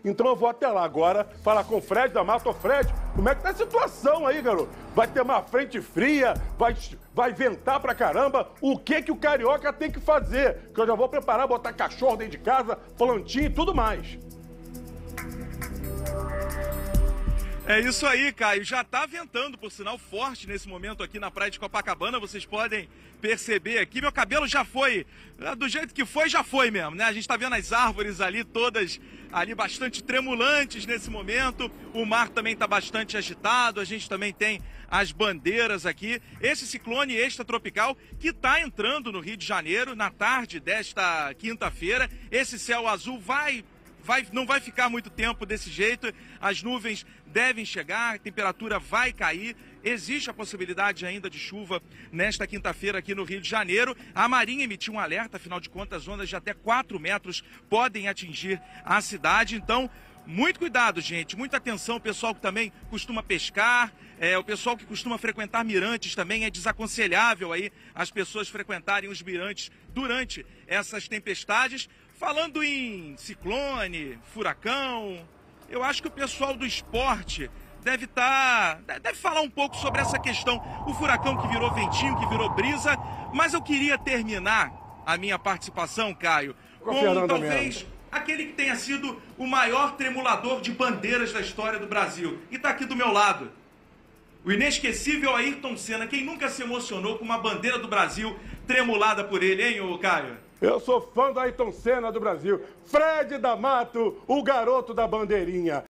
Então eu vou até lá agora falar com o Fred da Mata. Ô, Fred, como é que tá a situação aí, garoto? Vai ter uma frente fria? Vai ventar pra caramba? O que o carioca tem que fazer? Que eu já vou preparar, botar cachorro dentro de casa, plantinha e tudo mais. É isso aí, Caio. Já tá ventando, por sinal, forte nesse momento aqui na praia de Copacabana. Vocês podem perceber aqui. Meu cabelo já foi, do jeito que foi, já foi mesmo, né? A gente tá vendo as árvores ali, todas ali bastante tremulantes nesse momento. O mar também tá bastante agitado. A gente também tem as bandeiras aqui. Esse ciclone extratropical que tá entrando no Rio de Janeiro na tarde desta quinta-feira. Esse céu azul não vai ficar muito tempo desse jeito, as nuvens devem chegar, a temperatura vai cair, existe a possibilidade ainda de chuva nesta quinta-feira aqui no Rio de Janeiro. A Marinha emitiu um alerta, afinal de contas, ondas de até 4 metros podem atingir a cidade, então muito cuidado, gente, muita atenção, o pessoal que também costuma pescar, o pessoal que costuma frequentar mirantes também, é desaconselhável aí as pessoas frequentarem os mirantes durante essas tempestades. Falando em ciclone, furacão, eu acho que o pessoal do esporte deve falar um pouco sobre essa questão. O furacão que virou ventinho, que virou brisa, mas eu queria terminar a minha participação, Caio, com talvez aquele que tenha sido o maior tremulador de bandeiras da história do Brasil. E está aqui do meu lado. O inesquecível Ayrton Senna. Quem nunca se emocionou com uma bandeira do Brasil tremulada por ele, hein, ô Caio? Eu sou fã do Ayrton Senna do Brasil. Fred da Mato, o garoto da bandeirinha.